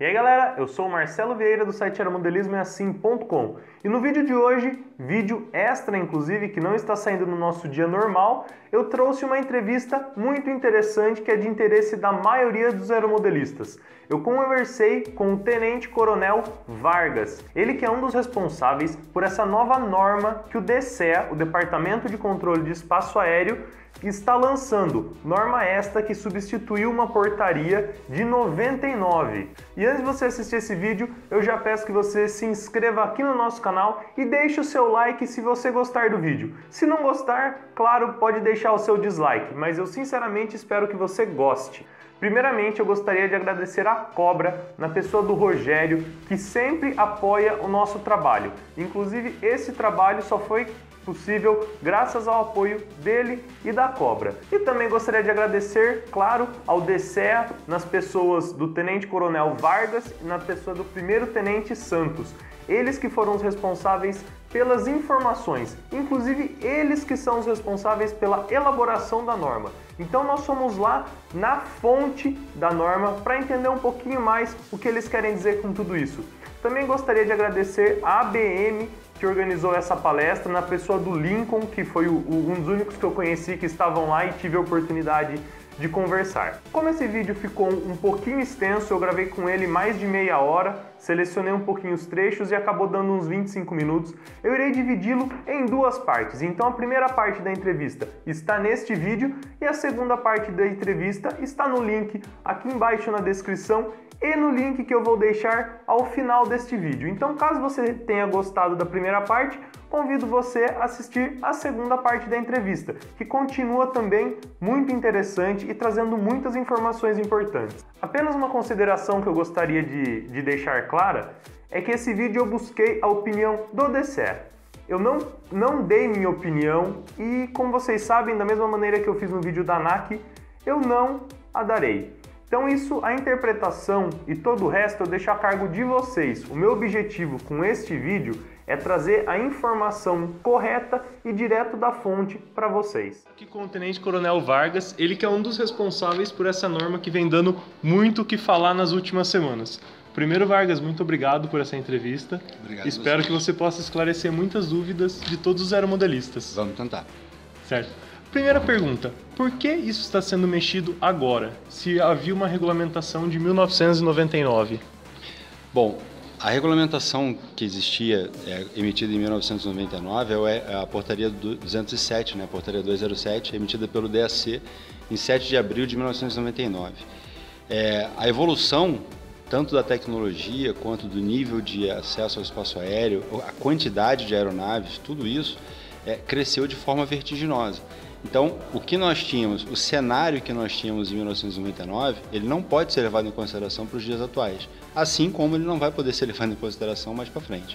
E aí galera, eu sou o Marcelo Vieira do site aeromodelismoeassim.com e no vídeo de hoje, vídeo extra inclusive, que não está saindo no nosso dia normal, eu trouxe uma entrevista muito interessante que é de interesse da maioria dos aeromodelistas. Eu conversei com o Tenente Coronel Vargas, ele que é um dos responsáveis por essa nova norma que o DCEA, o Departamento de Controle de Espaço Aéreo, está lançando, norma esta que substituiu uma portaria de 99. E antes de você assistir esse vídeo, eu já peço que você se inscreva aqui no nosso canal e deixe o seu like se você gostar do vídeo. Se não gostar, claro, pode deixar o seu dislike, mas eu sinceramente espero que você goste. Primeiramente, eu gostaria de agradecer a Cobra, na pessoa do Rogério, que sempre apoia o nosso trabalho. Inclusive, esse trabalho só foi possível graças ao apoio dele e da Cobra. E também gostaria de agradecer, claro, ao DCEA, nas pessoas do Tenente Coronel Vargas e na pessoa do Primeiro Tenente Santos. Eles que foram os responsáveis pelas informações, inclusive eles que são os responsáveis pela elaboração da norma. Então nós fomos lá na fonte da norma para entender um pouquinho mais o que eles querem dizer com tudo isso. Também gostaria de agradecer a ABM, que organizou essa palestra, na pessoa do Lincoln, que foi um dos únicos que eu conheci que estavam lá e tive a oportunidade de conversar. Como esse vídeo ficou um pouquinho extenso, eu gravei com ele mais de meia hora, selecionei um pouquinho os trechos e acabou dando uns 25 minutos. Eu irei dividi-lo em duas partes. Então a primeira parte da entrevista está neste vídeo e a segunda parte da entrevista está no link aqui embaixo na descrição e no link que eu vou deixar ao final deste vídeo. Então, caso você tenha gostado da primeira parte, convido você a assistir a segunda parte da entrevista, que continua também muito interessante e trazendo muitas informações importantes. Apenas uma consideração que eu gostaria de deixar clara é que esse vídeo eu busquei a opinião do DCEA. Eu não dei minha opinião e, como vocês sabem, da mesma maneira que eu fiz no vídeo da ANAC, eu não a darei. Então a interpretação e todo o resto eu deixo a cargo de vocês. O meu objetivo com este vídeo é trazer a informação correta e direto da fonte para vocês. Aqui com o Tenente Coronel Vargas, ele que é um dos responsáveis por essa norma que vem dando muito o que falar nas últimas semanas. Primeiro, Vargas, muito obrigado por essa entrevista. Obrigado. Espero que você possa esclarecer muitas dúvidas de todos os aeromodelistas. Vamos tentar. Certo. Primeira pergunta, por que isso está sendo mexido agora, se havia uma regulamentação de 1999? Bom, a regulamentação que existia, emitida em 1999, é a portaria 207, né? A portaria 207, emitida pelo DAC em 7 de abril de 1999. A evolução, tanto da tecnologia quanto do nível de acesso ao espaço aéreo, a quantidade de aeronaves, tudo isso cresceu de forma vertiginosa. Então, o que nós tínhamos, o cenário que nós tínhamos em 1999, ele não pode ser levado em consideração para os dias atuais, assim como ele não vai poder ser levado em consideração mais para frente.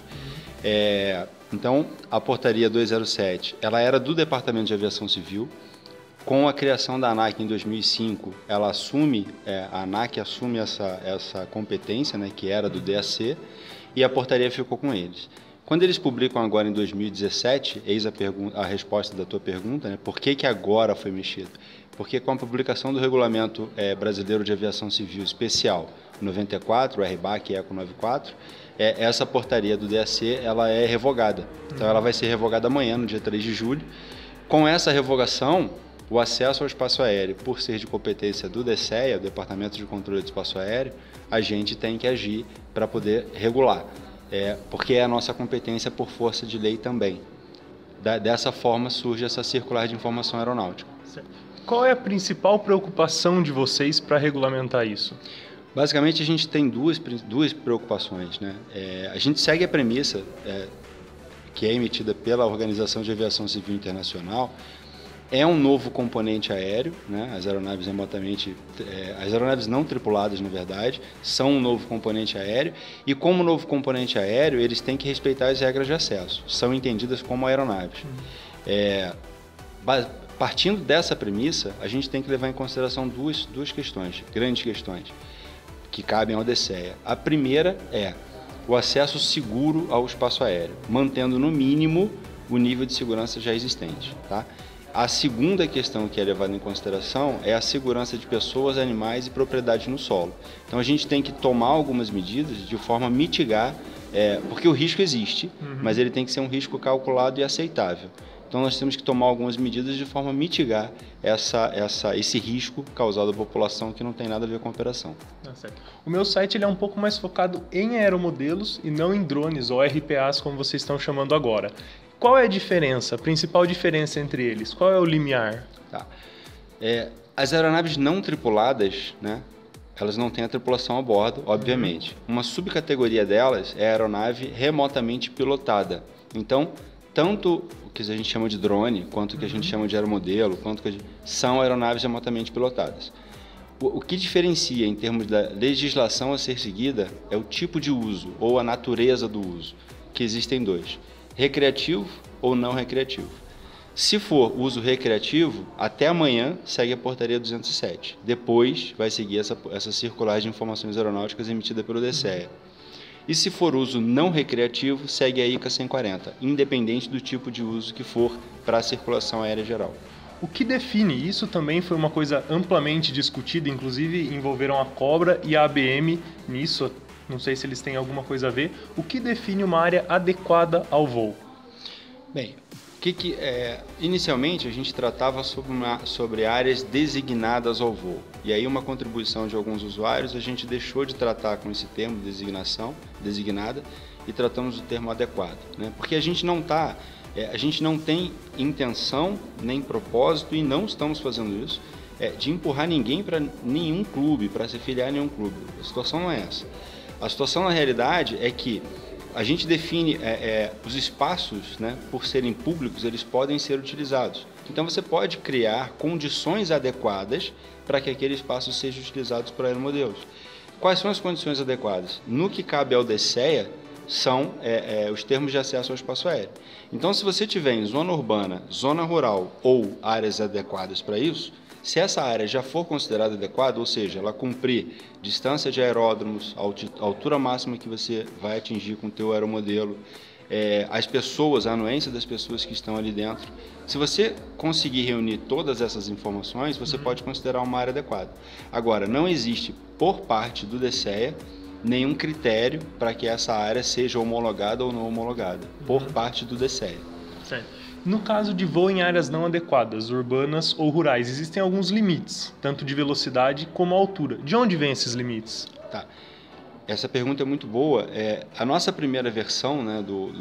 Então, a portaria 207, ela era do Departamento de Aviação Civil. Com a criação da ANAC em 2005, ela assume, a ANAC assume essa competência, né, que era do DAC, e a portaria ficou com eles. Quando eles publicam agora em 2017, eis a resposta da tua pergunta, né? Por que agora foi mexido? Porque com a publicação do Regulamento Brasileiro de Aviação Civil Especial 94, o RBAC ECO 94, essa portaria do DAC ela é revogada. Então ela vai ser revogada amanhã, no dia 3 de julho. Com essa revogação, o acesso ao espaço aéreo, por ser de competência do DCEA, do Departamento de Controle de Espaço Aéreo, a gente tem que agir para poder regular. Porque é a nossa competência por força de lei também. Dessa forma surge essa circular de informação aeronáutica. Certo. Qual é a principal preocupação de vocês para regulamentar isso? Basicamente a gente tem duas preocupações, né? A gente segue a premissa que é emitida pela Organização de Aviação Civil Internacional. É um novo componente aéreo, né? As aeronaves remotamente, as aeronaves não tripuladas, na verdade, são um novo componente aéreo e, como novo componente aéreo, eles têm que respeitar as regras de acesso, são entendidas como aeronaves. Partindo dessa premissa, a gente tem que levar em consideração duas questões, grandes questões, que cabem ao DCEA. A primeira é o acesso seguro ao espaço aéreo, mantendo no mínimo o nível de segurança já existente, tá? A segunda questão que é levada em consideração é a segurança de pessoas, animais e propriedades no solo. Então a gente tem que tomar algumas medidas de forma a mitigar, porque o risco existe, mas ele tem que ser um risco calculado e aceitável. Então nós temos que tomar algumas medidas de forma a mitigar esse risco causado à população que não tem nada a ver com a operação. Certo. O meu site ele é um pouco mais focado em aeromodelos e não em drones ou RPAs como vocês estão chamando agora. Qual é a diferença, a principal diferença entre eles? Qual é o limiar? Tá. As aeronaves não tripuladas, né, elas não têm a tripulação a bordo, obviamente. Uma subcategoria delas é a aeronave remotamente pilotada. Então, tanto o que a gente chama de drone, quanto o que a gente chama de aeromodelo, são aeronaves remotamente pilotadas. O que diferencia em termos da legislação a ser seguida é o tipo de uso ou a natureza do uso, que existem dois: recreativo ou não recreativo. Se for uso recreativo, até amanhã segue a portaria 207. Depois vai seguir essa circular de informações aeronáuticas emitida pelo DCEA. E se for uso não recreativo, segue a ICA 140, independente do tipo de uso que for para a circulação aérea geral. O que define, isso também foi uma coisa amplamente discutida, inclusive envolveram a Cobra e a ABM nisso, não sei se eles têm alguma coisa a ver. O que define uma área adequada ao voo? Bem, inicialmente a gente tratava sobre áreas designadas ao voo. E aí uma contribuição de alguns usuários, a gente deixou de tratar com esse termo designada, e tratamos do termo adequado, né? Porque a gente não tem intenção nem propósito, e não estamos fazendo isso, de empurrar ninguém para nenhum clube, para se filiar a nenhum clube. A situação não é essa. A situação na realidade é que a gente define os espaços, né, por serem públicos, eles podem ser utilizados. Então você pode criar condições adequadas para que aquele espaço seja utilizado por aeromodelos. Quais são as condições adequadas? No que cabe ao DCEA, são os termos de acesso ao espaço aéreo. Então, se você tiver em zona urbana, zona rural ou áreas adequadas para isso, se essa área já for considerada adequada, ou seja, ela cumprir distância de aeródromos, a altura máxima que você vai atingir com o teu aeromodelo, as pessoas, a anuência das pessoas que estão ali dentro, se você conseguir reunir todas essas informações, você pode considerar uma área adequada. Agora, não existe, por parte do DCEA, nenhum critério para que essa área seja homologada ou não homologada, por parte do DCEA. Certo. No caso de voo em áreas não adequadas, urbanas ou rurais, existem alguns limites, tanto de velocidade como altura. De onde vêm esses limites? Tá. Essa pergunta é muito boa. A nossa primeira versão, né,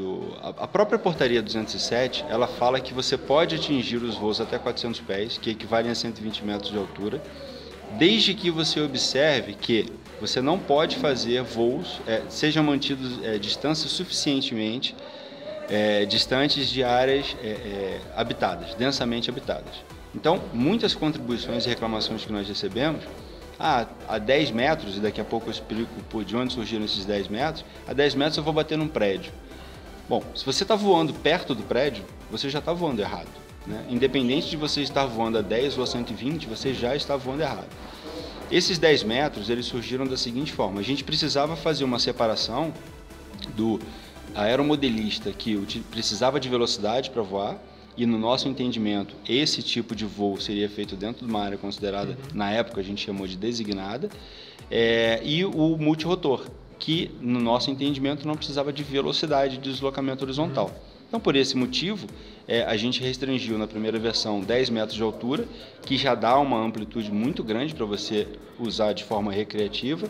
a própria portaria 207, ela fala que você pode atingir os voos até 400 pés, que equivalem a 120 metros de altura, desde que você observe que você não pode fazer voos, sejam mantidos distâncias suficientemente distantes de áreas habitadas, densamente habitadas. Então, muitas contribuições e reclamações que nós recebemos, a 10 metros, e daqui a pouco eu explico por de onde surgiram esses 10 metros, a 10 metros eu vou bater num prédio. Bom, se você está voando perto do prédio, você já está voando errado, né? Independente de você estar voando a 10 ou a 120, você já está voando errado. Esses 10 metros, eles surgiram da seguinte forma: a gente precisava fazer uma separação do aeromodelista que precisava de velocidade para voar, e no nosso entendimento, esse tipo de voo seria feito dentro de uma área considerada, na época a gente chamou de designada, e o multirotor, que no nosso entendimento não precisava de velocidade de deslocamento horizontal. Então, por esse motivo, a gente restringiu na primeira versão 10 metros de altura, que já dá uma amplitude muito grande para você usar de forma recreativa,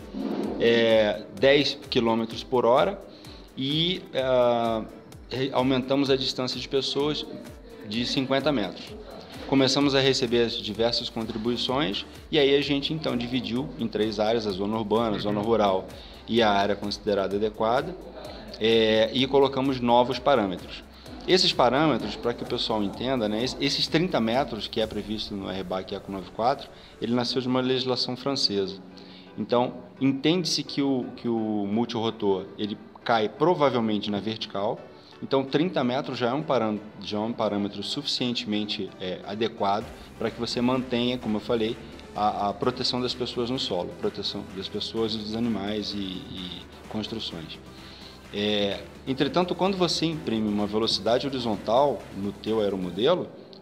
10 km por hora, e aumentamos a distância de pessoas de 50 metros. Começamos a receber as diversas contribuições, e aí a gente então dividiu em 3 áreas: a zona urbana, a zona rural e a área considerada adequada, e colocamos novos parâmetros. Esses parâmetros, para que o pessoal entenda, né, esses 30 metros que é previsto no RBAC ECO 94, ele nasceu de uma legislação francesa. Então, entende-se que o multirotor ele cai provavelmente na vertical. Então, 30 metros já é um parâmetro suficientemente adequado para que você mantenha, como eu falei, a proteção das pessoas no solo, proteção das pessoas e dos animais e construções. Entretanto, quando você imprime uma velocidade horizontal no teu aeromodelo,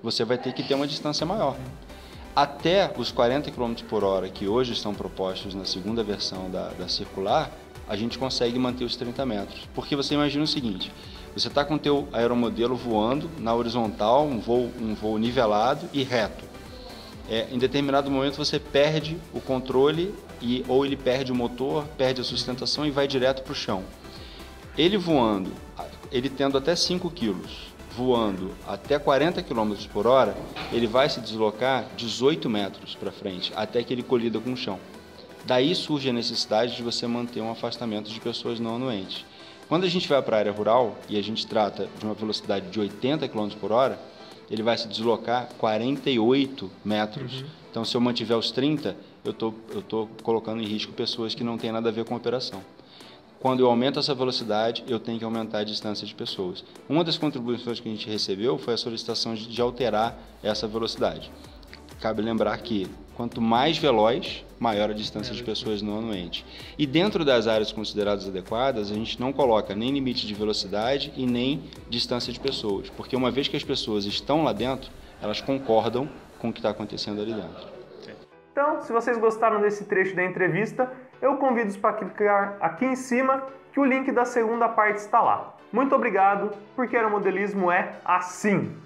você vai ter que ter uma distância maior. Até os 40 km por hora que hoje estão propostos na segunda versão da circular, a gente consegue manter os 30 metros. Porque você imagina o seguinte, você está com o teu aeromodelo voando na horizontal, um voo nivelado e reto. Em determinado momento você perde o controle ou ele perde o motor, perde a sustentação e vai direto para o chão. Ele voando, ele tendo até 5 kg, voando até 40 km por hora, ele vai se deslocar 18 metros para frente, até que ele colida com o chão. Daí surge a necessidade de você manter um afastamento de pessoas não anuentes. Quando a gente vai para a área rural e a gente trata de uma velocidade de 80 km por hora, ele vai se deslocar 48 metros. Então, se eu mantiver os 30, eu estou colocando em risco pessoas que não têm nada a ver com a operação. Quando eu aumento essa velocidade, eu tenho que aumentar a distância de pessoas. Uma das contribuições que a gente recebeu foi a solicitação de alterar essa velocidade. Cabe lembrar que quanto mais veloz, maior a distância de pessoas não anuentes. E dentro das áreas consideradas adequadas, a gente não coloca nem limite de velocidade e nem distância de pessoas, porque uma vez que as pessoas estão lá dentro, elas concordam com o que está acontecendo ali dentro. Então, se vocês gostaram desse trecho da entrevista, eu convido-os para clicar aqui em cima, que o link da segunda parte está lá. Muito obrigado, porque aeromodelismo é assim!